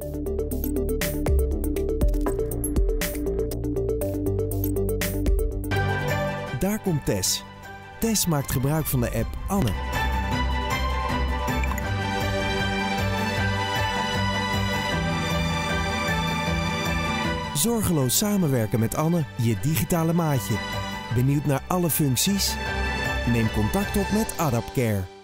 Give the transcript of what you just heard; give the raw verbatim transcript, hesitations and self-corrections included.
Daar komt Tess. Tess maakt gebruik van de app Anne. Zorgeloos samenwerken met Anne, je digitale maatje. Benieuwd naar alle functies? Neem contact op met AdaptCare.